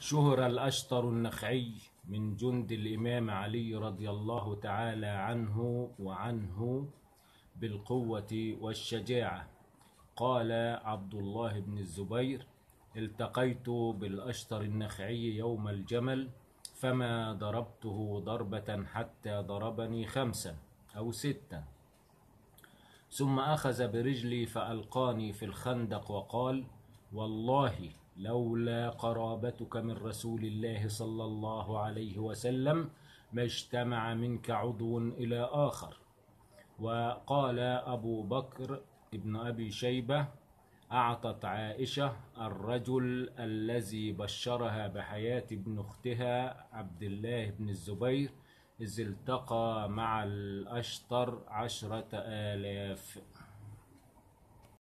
شهر الأشتر النخعي من جند الإمام علي رضي الله تعالى عنه بالقوة والشجاعة. قال عبد الله بن الزبير: التقيت بالأشتر النخعي يوم الجمل، فما ضربته ضربة حتى ضربني 5 أو 6، ثم أخذ برجلي فألقاني في الخندق وقال: والله لولا قرابتك من رسول الله صلى الله عليه وسلم ما اجتمع منك عضو إلى آخر. وقال أبو بكر ابن أبي شيبة: أعطت عائشة الرجل الذي بشرها بحياة ابن أختها عبد الله بن الزبير إذ التقى مع الأشتر 10,000.